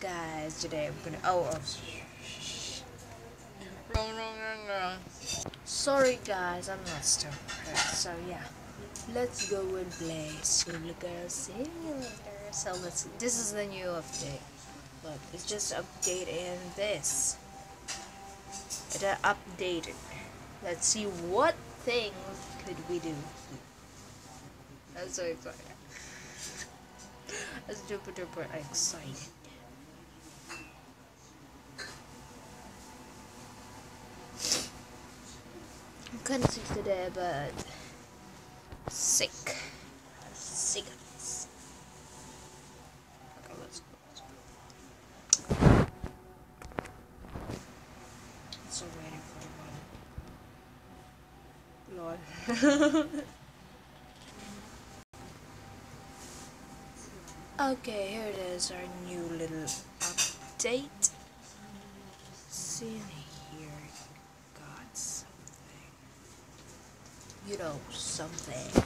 guys, today we're gonna wrong. Sorry guys, I'm not still prepared. So yeah, let's go and play Simulator Simulator. So this is the new update. Look, it's just updating this. It updated. Let's see what things could we do. I'm so excited. I'm super excited. I'm kind of sick today, but sick. Sick of this. Okay, let's go. Still waiting for one. Lord. Okay, here it is, our new little update. See in here, got something. You know, something.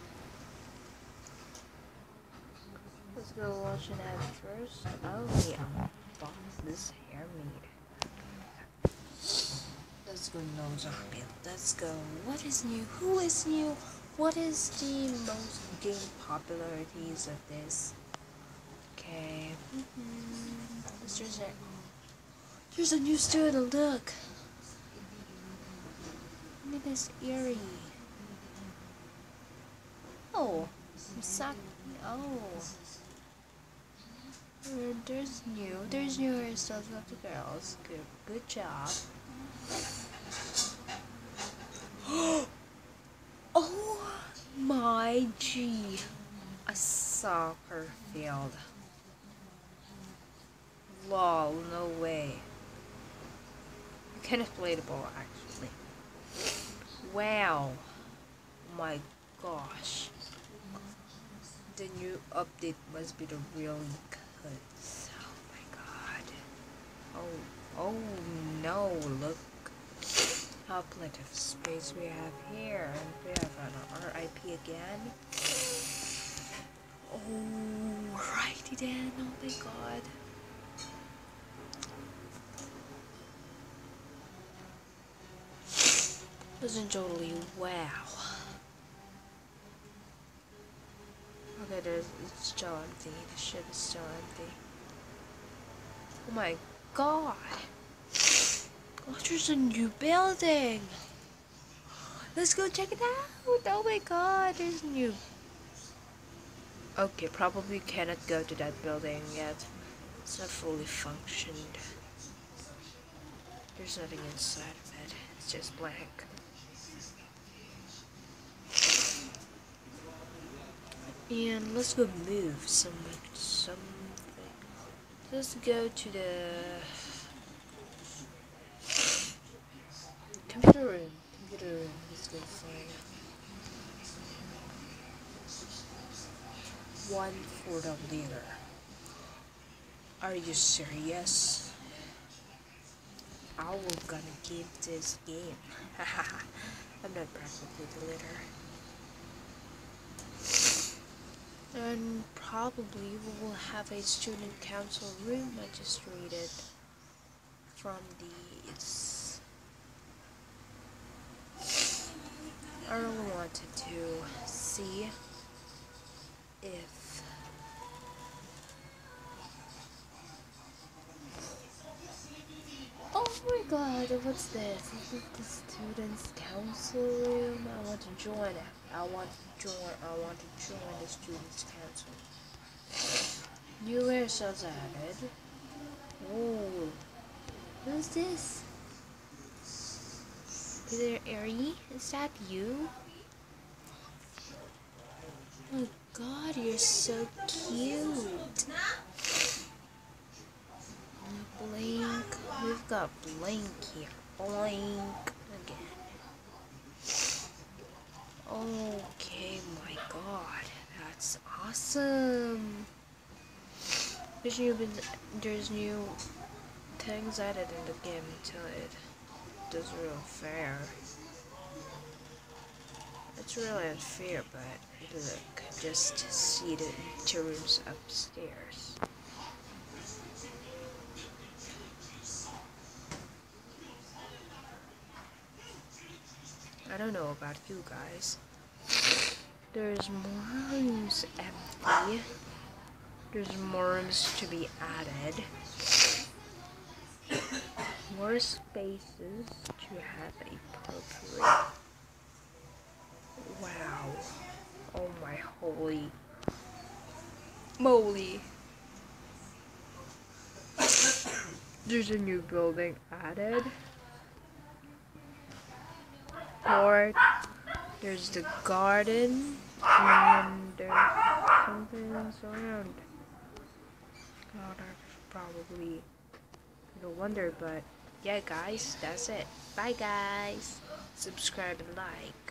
Let's go watch an ad first. Oh yeah, box this hair meat. Let's go nose on build. Let's go. What is new? Who is new? What is the most game popularities of this? Okay. There's a new student. Look. Look at this eerie. Oh, Misaki. Oh. There's new hairstyles of the girls. Good job. Oh my G. A soccer field. Lol, no way. I cannot play the ball actually. Wow. Oh my gosh. The new update must be the real goods. Oh my god. Oh no, look how plenty of space we have here. And we have an RIP again. Alrighty then, oh my god. Wasn't totally wow. Okay, it's still empty. The ship is still empty. Oh my god. Oh, there's a new building. Let's go check it out. Oh my god, there's new. Okay, probably cannot go to that building yet. It's not fully functioned. There's nothing inside of it. It's just blank. And let's go move something. Let's go to the computer room. Let's go find one for the leader. Are you serious? I will gonna give this game. I'm not practically the leader. And probably we will have a student council room. I just read it from these. I really wanted to see if oh my god, what's this? This is the students council room. I want to join it. I want to join the students council. New hairstyles added. Oh, who's this? Is there Ari? Is that you? Oh my god, you're so cute. Blink. We've got Blink here. Blink again. Okay, my god, that's awesome. There's new things added in the game until it does real fair. It's really unfair, but look, just see the two rooms upstairs. I don't know about you guys. There's more rooms empty. There's more rooms to be added. More spaces to have a portrait. Wow. Oh my holy moly. There's a new building added. Port. There's the garden. And there's something else around. Oh, that's probably no wonder, but yeah, guys, that's it. Bye, guys. Subscribe and like.